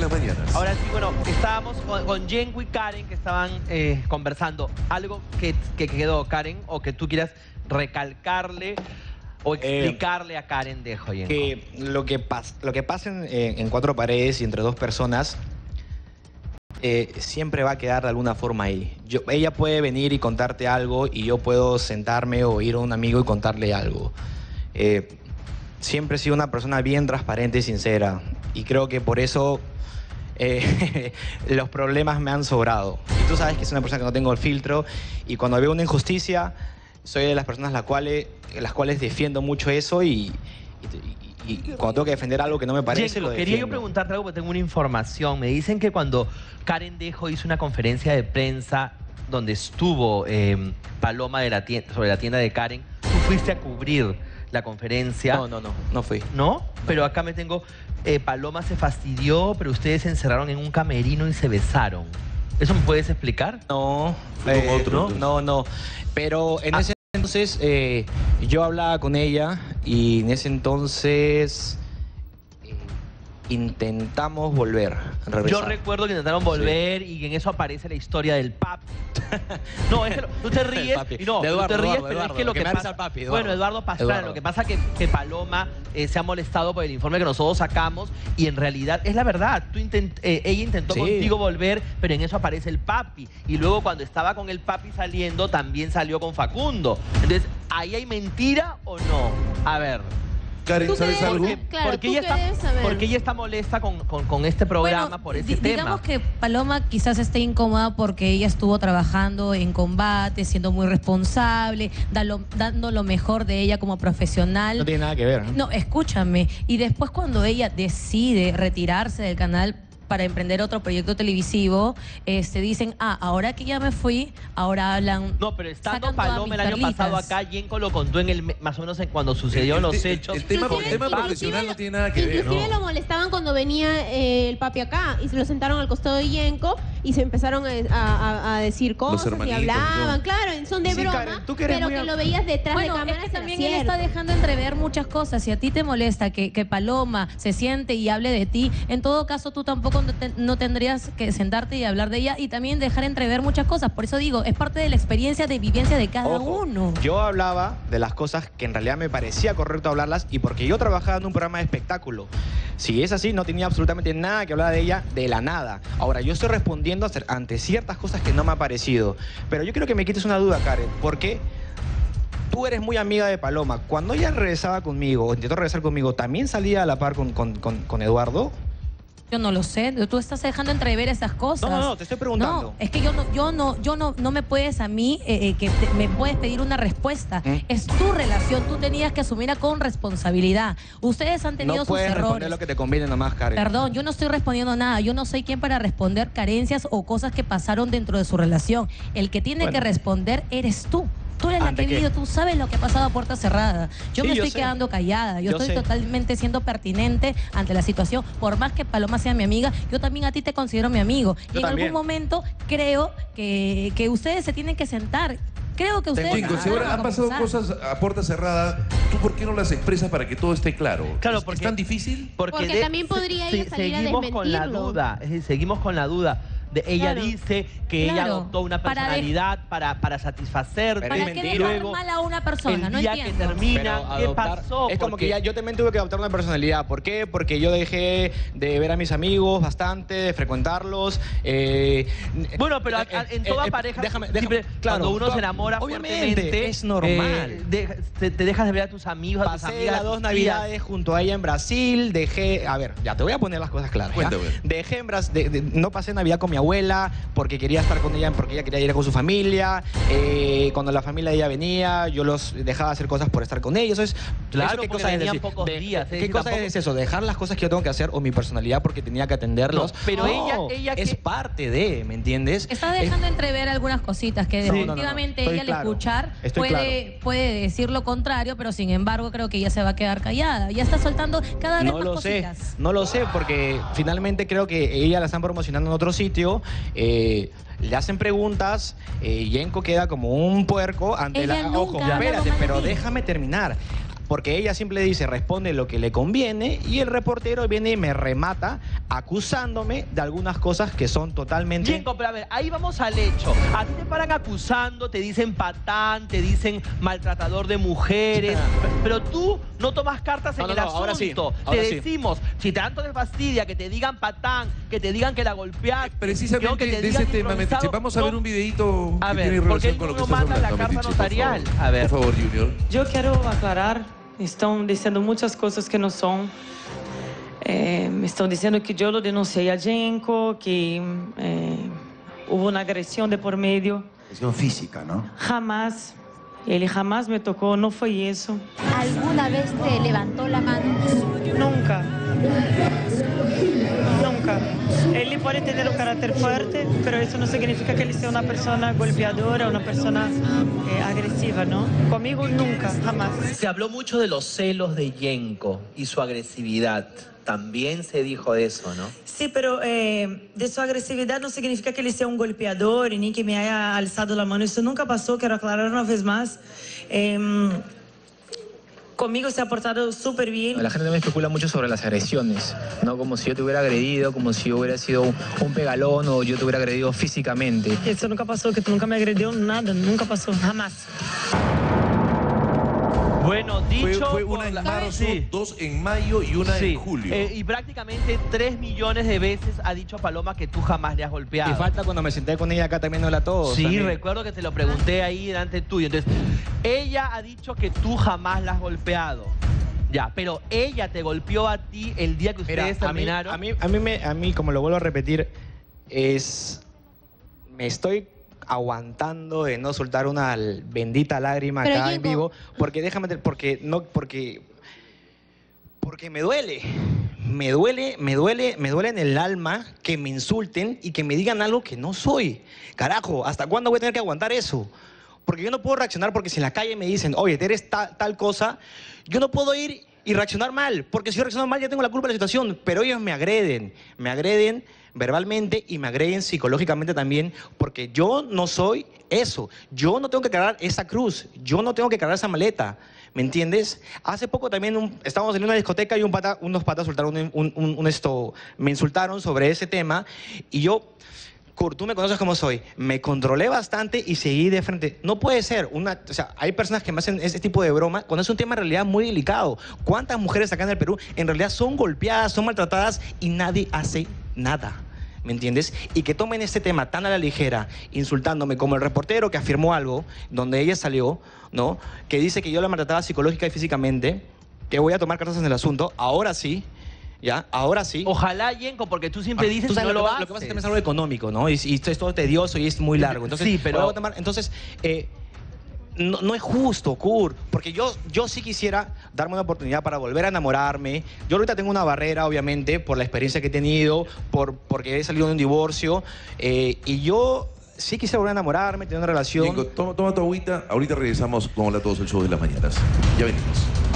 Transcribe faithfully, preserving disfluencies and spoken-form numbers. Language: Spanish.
Buenas mañanas. Ahora sí, bueno, estábamos con, con Yenko y Karen que estaban eh, conversando. Algo que, que quedó, Karen, o que tú quieras recalcarle o explicarle eh, a Karen de Yenko. Que lo que, pas, lo que pasa en, en cuatro paredes y entre dos personas eh, siempre va a quedar de alguna forma ahí. Yo, ella puede venir y contarte algo y yo puedo sentarme o ir a un amigo y contarle algo. Eh, siempre he sido una persona bien transparente y sincera y creo que por eso eh, los problemas me han sobrado. Y tú sabes que soy una persona que no tengo el filtro y cuando veo una injusticia soy de las personas las cuales, las cuales defiendo mucho eso y, y, y, y cuando tengo que defender algo que no me parece, Yenko, lo defiendo. quería yo preguntarte algo porque tengo una información. Me dicen que cuando Karen Dejo hizo una conferencia de prensa donde estuvo eh, Paloma de la tienda, sobre la tienda de Karen, tú fuiste a cubrir la conferencia. No, no, no, no fui. ¿No? Pero acá me tengo... Eh, Paloma se fastidió, pero ustedes se encerraron en un camerino y se besaron. ¿Eso me puedes explicar? No, Fue eh, otro, no, no, no. Pero en Ah. ese entonces eh, yo hablaba con ella y en ese entonces eh, intentamos volver. Regresar. Yo recuerdo que intentaron volver sí. y en eso aparece la historia del papi. No, es que lo, tú te ríes y no, de Eduardo, tú te ríes, Eduardo, pero Eduardo, es que lo que que, me pasa... al papi, Eduardo. Bueno, Eduardo Pastrana, Eduardo. lo que pasa es que, que Paloma eh, se ha molestado por el informe que nosotros sacamos y en realidad es la verdad. Tú intent, eh, ella intentó sí. contigo volver, pero en eso aparece el papi. Y luego cuando estaba con el papi saliendo, también salió con Facundo. Entonces, ¿ahí hay mentira o no? A ver... Karen, ¿sabes algo? Porque, Claro, porque, ¿tú ella qué debes está, saber? porque ella está molesta con, con, con este programa Bueno, por ese di- tema. Digamos que Paloma quizás esté incómoda porque ella estuvo trabajando en combate, siendo muy responsable, dando, dando lo mejor de ella como profesional. No tiene nada que ver. ¿no? No, escúchame. Y después cuando ella decide retirarse del canal para emprender otro proyecto televisivo, este, dicen, ah, ahora que ya me fui, ahora hablan... No, pero estando sacan todas Paloma el mis año pasado perlitas. acá, Yenko lo contó en el más o menos en cuando sucedieron los el, hechos. El, el tema, el Inclusive- tema inclusive profesional lo- no tiene nada que ver, Inclusive ¿no? lo molestaban cuando venía eh, el papi acá y se lo sentaron al costado de Yenko y se empezaron a, a- a decir cosas y hermanitos y hablaban, todo. claro, en son de Sí, broma, Karen, tú que eres pero muy que am- lo veías detrás Bueno, de es cámaras que era también él cierto. está dejando entrever muchas cosas. Si a ti te molesta que, que Paloma se siente y hable de ti, en todo caso tú tampoco no, te- no tendrías que sentarte y hablar de ella y también dejar entrever muchas cosas. Por eso digo, es parte de la experiencia de vivencia de cada Ojo, uno. yo hablaba de las cosas que en realidad me parecía correcto hablarlas y porque yo trabajaba en un programa de espectáculo. Si es así, no tenía absolutamente nada que hablar de ella de la nada. Ahora, yo estoy respondiendo ante ciertas cosas que no me ha parecido. Pero yo quiero que me quites una duda, Karen. ¿Por qué tú eres muy amiga de Paloma? Cuando ella regresaba conmigo, o intentó regresar conmigo, ¿también salía a la par con, con, con, con Eduardo? Yo no lo sé, tú estás dejando entrever esas cosas. No, no, no, te estoy preguntando. No, es que yo no, yo no, yo no, no me puedes a mí eh, eh, que te- me puedes pedir una respuesta. ¿Mm? Es tu relación, tú tenías que asumirla con responsabilidad. Ustedes han tenido No sus puedes responder errores. lo que te conviene nomás, Karen. Perdón, yo no estoy respondiendo nada. Yo no soy quien para responder carencias o cosas que pasaron dentro de su relación. El que tiene Bueno. que responder eres tú. Tú eres la que ¿Ante ha qué? vivido, tú sabes lo que ha pasado a puerta cerrada. Yo Sí, me yo estoy sé. quedando callada. Yo, Yo estoy sé. totalmente siendo pertinente ante la situación. Por más que Paloma sea mi amiga, yo también a ti te considero mi amigo. Y Yo en también. algún momento creo que, que ustedes se tienen que sentar. Creo que ustedes... Yenko, si ahora han pasado cosas a puerta cerrada, ¿tú por qué no las expresas para que todo esté claro? Claro, ¿Es- porque- ¿Es tan difícil? Porque de- también podría se- ella salir a seguimos con la desmentirlo. duda, es decir, seguimos con la duda. De, ella Claro. dice que ella Claro, adoptó una para de- personalidad para, para satisfacerte. Pero ¿Para es qué mentira. dejar mal a una persona? el No día que entiendo. termina, Pero ¿qué adoptar- pasó? Es como Porque- que ya yo también tuve que adoptar una personalidad. ¿Por qué? Porque yo dejé de ver a mis amigos bastante, de frecuentarlos. eh, Bueno, pero a- eh, a- en eh, toda eh, pareja, déjame, siempre, déjame, claro, cuando uno tú- se enamora obviamente, fuertemente, es normal. eh, de- te, te dejas de ver a tus amigos, a tus Pasé amigas. las a dos tus navidades tías. junto a ella en Brasil, dejé, a ver, ya te voy a poner las cosas claras. ¿ya? Cuéntame. Dejé en Brasil, no pasé Navidad con mi abuela porque quería estar con ella, porque ella quería ir con su familia. eh, cuando la familia de ella venía, yo los dejaba hacer cosas por estar con ellos. Eso es, Claro, eso, ¿qué porque cosa es venían decir? pocos De- días, es ¿Qué decir, cosa tampoco- es eso? Dejar las cosas que yo tengo que hacer o mi personalidad porque tenía que atenderlos. No, pero ella- ella es que- parte de, ¿me entiendes? Está dejando entrever algunas cositas que Sí. No, no, no, no. definitivamente Estoy ella claro. al escuchar Estoy puede, puede decir lo contrario, pero sin embargo creo que ella se va a quedar callada. Ya está soltando cada vez No más lo sé, cositas. no lo sé, porque finalmente creo que ella la están promocionando en otro sitio. eh, le hacen preguntas, eh, Yenko queda como un puerco ante Ella la... nunca Ojo, habla espérate, mal de pero ti. déjame terminar. porque ella siempre dice, responde lo que le conviene, y el reportero viene y me remata acusándome de algunas cosas que son totalmente... Bien, pero a ver, ahí vamos al hecho. A ti te paran acusando, te dicen patán, te dicen maltratador de mujeres, pero tú no tomas cartas en No, no, el no, asunto. ahora sí, te ahora sí. decimos, si tanto te fastidia que te digan patán, que te digan que la golpeaste, Precisamente que te de digan ese tema, Metiche, improvisado, vamos a ver no. un videito A que ver, tiene porque relación él con lo que no estás manda la hablando, carta Metiche, notarial. por favor. A ver. Por favor, Junior. Yo quiero aclarar, están diciendo muchas cosas que no son. Eh, están diciendo que yo lo denuncié a Genco, que eh, hubo una agresión de por medio. Agresión física, ¿no? Jamás, él jamás me tocó, no fue eso. ¿Alguna vez te levantó la mano? Nunca. Nunca. Él puede tener un carácter fuerte, pero eso no significa que él sea una persona golpeadora, una persona eh, agresiva, ¿no? Conmigo nunca, jamás. Se habló mucho de los celos de Genco y su agresividad. También se dijo de eso, ¿no? Sí, pero eh, de su agresividad no significa que él sea un golpeador ni que me haya alzado la mano. Eso nunca pasó, quiero aclarar una vez más. Eh, Conmigo se ha portado súper bien. La gente también especula mucho sobre las agresiones, ¿no? Como si yo te hubiera agredido, como si yo hubiera sido un, un pegalón o yo te hubiera agredido físicamente. Eso nunca pasó, que tú nunca me agredió, nada, nunca pasó, jamás. Bueno, dicho... Fue, fue por una en la- marzo, Sí. dos en mayo y una Sí, en julio. eh, y prácticamente tres millones de veces ha dicho Paloma que tú jamás le has golpeado. Y falta cuando me senté con ella acá también no la todos. Sí, también. recuerdo que te lo pregunté ahí delante tuyo. Entonces, ella ha dicho que tú jamás la has golpeado. Ya, pero ella te golpeó a ti el día que Mira, ustedes a mí, terminaron. a, mí, a, mí me, a mí, como lo vuelvo a repetir, es... Me estoy aguantando de no soltar una l- bendita lágrima Pero, acá en Diego- vivo, porque déjame, te- porque no, porque, porque me duele, me duele, me duele, me duele en el alma que me insulten y que me digan algo que no soy. Carajo, ¿hasta cuándo voy a tener que aguantar eso? Porque yo no puedo reaccionar porque si en la calle me dicen, oye, eres ta- tal cosa, yo no puedo ir y reaccionar mal, porque si yo reacciono mal ya tengo la culpa de la situación, pero ellos me agreden, me agreden verbalmente y me agreden psicológicamente también, porque yo no soy eso, yo no tengo que cargar esa cruz, yo no tengo que cargar esa maleta, ¿me entiendes? Hace poco también un- estábamos en una discoteca y un pata, unos patas soltaron un, un- un- un esto, me insultaron sobre ese tema y yo... Kurt, tú me conoces como soy. Me controlé bastante y seguí de frente. No puede ser. Una, o sea, hay personas que me hacen ese tipo de broma cuando es un tema en realidad muy delicado. ¿Cuántas mujeres acá en el Perú en realidad son golpeadas, son maltratadas y nadie hace nada? ¿Me entiendes? Y que tomen este tema tan a la ligera, insultándome, como el reportero que afirmó algo, donde ella salió, ¿no? Que dice que yo la maltrataba psicológica y físicamente, que voy a tomar cartas en el asunto. Ahora sí. ¿Ya? Ahora sí. Ojalá, Yenko, porque tú siempre Ah, dices tú que sabes no lo, lo que, haces. lo que pasa es que también es algo económico, ¿no? Y, y esto es todo tedioso y es muy largo. Entonces, Sí, pero- voy a tomar- entonces eh, no, no es justo, Kurt, porque yo, yo sí quisiera darme una oportunidad para volver a enamorarme. Yo ahorita tengo una barrera, obviamente, por la experiencia que he tenido, por, porque he salido de un divorcio, eh, y yo sí quisiera volver a enamorarme, tener una relación. Yenko, toma, toma tu agüita. Ahorita regresamos con Hola a Todos, el show de las mañanas. Ya venimos.